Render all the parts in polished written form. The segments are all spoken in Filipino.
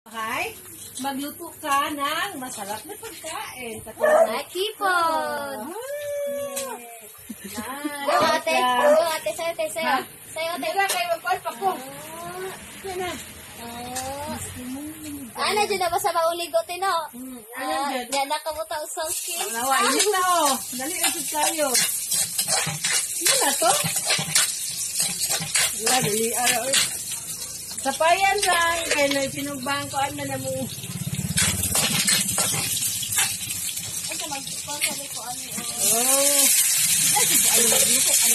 Okay? Magluto ka ng masarap na pagkain. Katulad ng Kipon! Go, ate. Go, ate. Sayo, ate. Sayo. Sayo, ate. Hindi na kayo magkuhan pa ko. Yan na. Ano, dyan na ba sa mauligot, no? Ayan dyan. Yan, nakabuta ang salt skin. Nawa, init na oh. Dali usod tayo. Ano na to? Wala, dali. Sapayan lang. Kaya na pinugbahan ko. Ano na mo? Ay, sa mag-sponsor ko ano yun. Oh. Ano magluto? Ano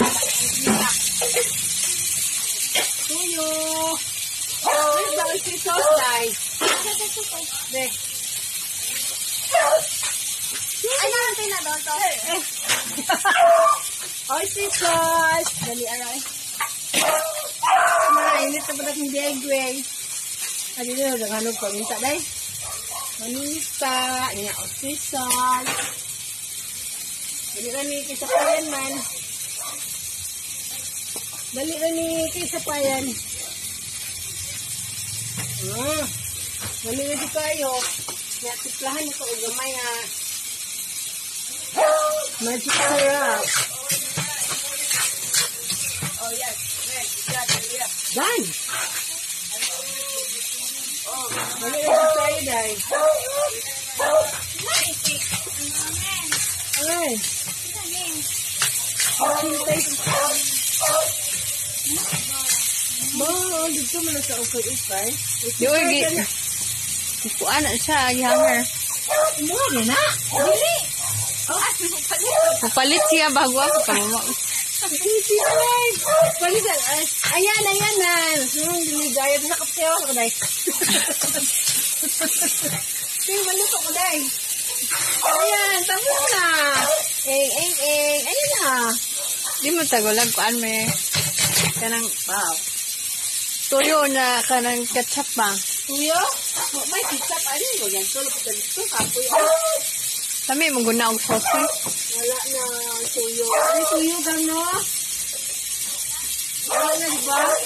tuyo. Oh, where's the oyster sauce, guys? Dek. Ano ang tinadol to? Oyster sauce. Dali, aray. Mainit na pala hindi ay gway. Ano na, naghanap ko. Minta, day. Manita. Ano na, oyster sauce. Dali na ni kisapayan man. Dali na ni kisapayan. Dali na di kayo. Tiplahan ito o gamay ha. Magic syrup. Oh yes. Done. Dali na di kayo dahil. Alright. Mo, dito mo na sa okay. Di oy kuan siya gihanger. Mo na. Dili. Papalit siya bago ako kamo. Palitan. Ayan na. Sunong diligaya sa kapseo ko dai. Sige, maluto ko dai. Ayan, tapos na. Eng. Ayan na. Di mo tagulag kuan me. Kanang wow. Tuyo na kanang ketchup ba? Tuyo? May ketchup. Ano mo yan? Tulo ko dito. Kapoy. Kami mong guna og sauce. Wala na tuyo. Ay, tuyo gano. Wala na, diba?